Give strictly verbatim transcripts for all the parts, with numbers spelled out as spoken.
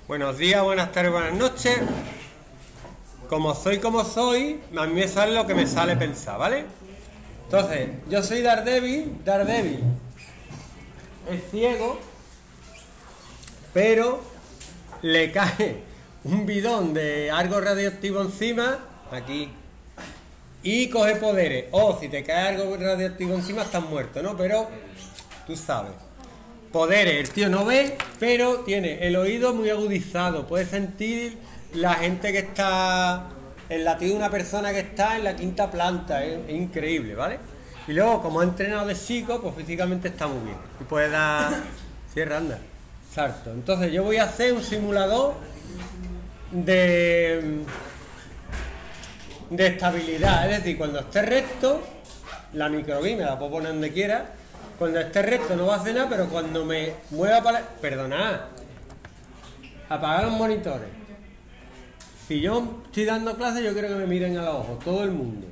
Buenos días, buenas tardes, buenas noches. Como soy como soy, a mí me sale lo que me sale pensar, ¿vale? Entonces, yo soy Daredevil, Daredevil es ciego, pero le cae un bidón de algo radioactivo encima, aquí, y coge poderes. O si te cae algo radioactivo encima, estás muerto, ¿no? Pero tú sabes. Poderes, el tío no ve, pero tiene el oído muy agudizado, puede sentir la gente que está, el latido de una persona que está en la quinta planta, es, es increíble, ¿vale? Y luego, como ha entrenado de chico, pues físicamente está muy bien, y puede dar, cierra, anda, salto. Entonces yo voy a hacer un simulador de, de estabilidad, es decir, cuando esté recto, la microbi me la puedo poner donde quiera. Cuando esté recto no va a hacer nada, pero cuando me mueva para... Perdonad. Apagar los monitores. Si yo estoy dando clases, yo quiero que me miren a los ojos, todo el mundo.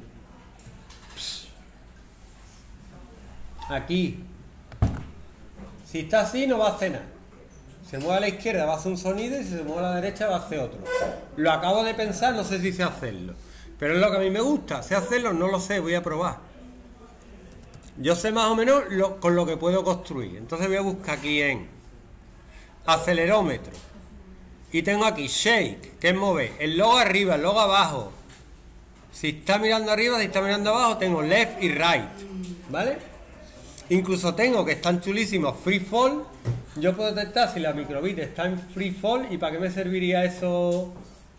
Aquí. Si está así, no va a hacer nada. Se mueve a la izquierda, va a hacer un sonido, y si se mueve a la derecha, va a hacer otro. Lo acabo de pensar, no sé si sé hacerlo. Pero es lo que a mí me gusta. Sé hacerlo, no lo sé, voy a probar. Yo sé más o menos lo, con lo que puedo construir. Entonces voy a buscar aquí en acelerómetro. Y tengo aquí shake, que es mover. El logo arriba, el logo abajo. Si está mirando arriba, si está mirando abajo, tengo left y right. ¿Vale? Incluso tengo, que están chulísimos, free fall. Yo puedo detectar si la microbit está en free fall. ¿Y para qué me serviría eso?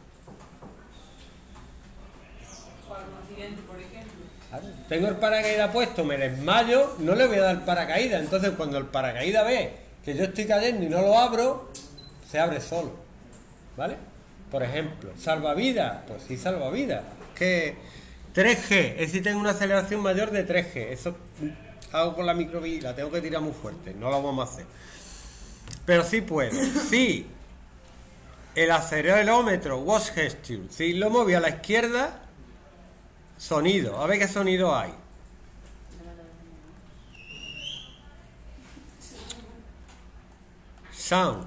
Tengo el paracaídas puesto, me desmayo, no le voy a dar paracaídas. Entonces cuando el paracaídas ve que yo estoy cayendo y no lo abro, se abre solo, ¿vale? Por ejemplo, salvavidas, pues sí, salvavidas. Que tres G, es decir, tengo una aceleración mayor de tres G. Eso hago con la microbi, la tengo que tirar muy fuerte, no lo vamos a hacer. Pero sí puedo, sí. El acelerómetro, watch gesture, si lo moví a la izquierda, sonido, a ver qué sonido hay. Sound.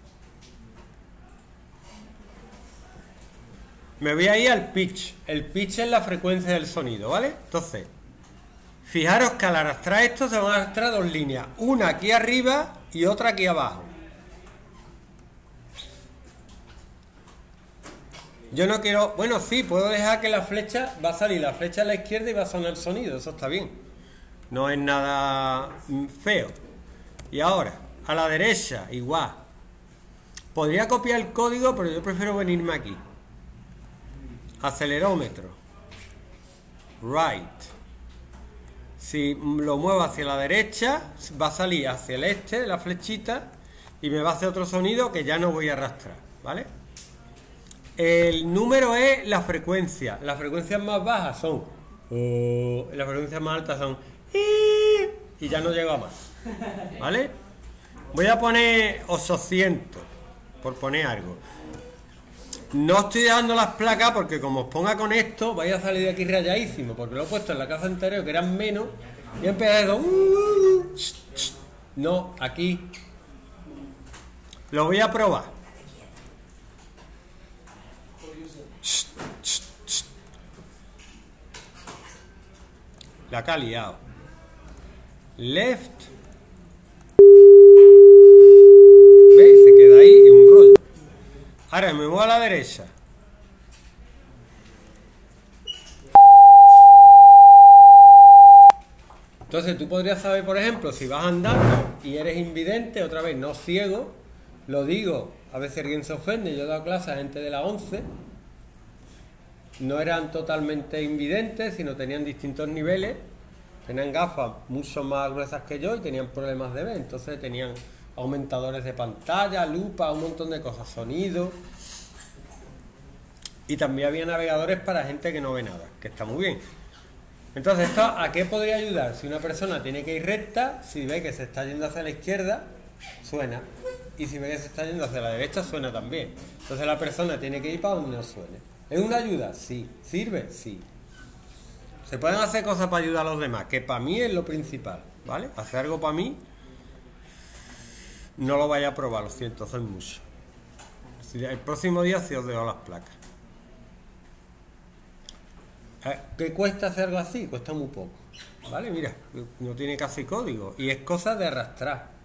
Me voy a ir al pitch. El pitch es la frecuencia del sonido, ¿vale? Entonces, fijaros que al arrastrar esto se van a arrastrar dos líneas. Una aquí arriba y otra aquí abajo. Yo no quiero... Bueno, sí, puedo dejar que la flecha... Va a salir la flecha a la izquierda y va a sonar el sonido. Eso está bien. No es nada feo. Y ahora, a la derecha, igual. Podría copiar el código, pero yo prefiero venirme aquí. Acelerómetro. Right. Si lo muevo hacia la derecha, va a salir hacia el este, la flechita, y me va a hacer otro sonido que ya no voy a arrastrar, ¿vale? El número es la frecuencia. Las frecuencias más bajas son uh, las frecuencias más altas son y ya no llego a más, ¿vale? Voy a poner ochocientos por poner algo. No estoy dejando las placas porque como os ponga con esto vais a salir de aquí rayadísimo, porque lo he puesto en la casa anterior que eran menos y he empezado uh, no, aquí lo voy a probar. La que ha liado. Left. ¿Veis? Se queda ahí y un rollo. Ahora me muevo a la derecha. Entonces tú podrías saber, por ejemplo, si vas andando y eres invidente, otra vez no ciego, lo digo, a veces alguien se ofende, yo he dado clases a gente de la once, no eran totalmente invidentes, sino tenían distintos niveles, tenían gafas mucho más gruesas que yo y tenían problemas de ver, entonces tenían aumentadores de pantalla, lupa, un montón de cosas, sonido, y también había navegadores para gente que no ve nada, que está muy bien. Entonces, ¿esto a qué podría ayudar? Si una persona tiene que ir recta, si ve que se está yendo hacia la izquierda, suena, y si ve que se está yendo hacia la derecha, suena también. Entonces la persona tiene que ir para donde no suene. ¿Es una ayuda? Sí. ¿Sirve? Sí. Se pueden hacer cosas para ayudar a los demás, que para mí es lo principal, ¿vale? Hacer algo para mí, no lo vaya a probar, lo siento, soy mucho. El próximo día se os dejo las placas. ¿Qué cuesta hacer algo así? Cuesta muy poco. ¿Vale? Mira, no tiene casi código. Y es cosa de arrastrar.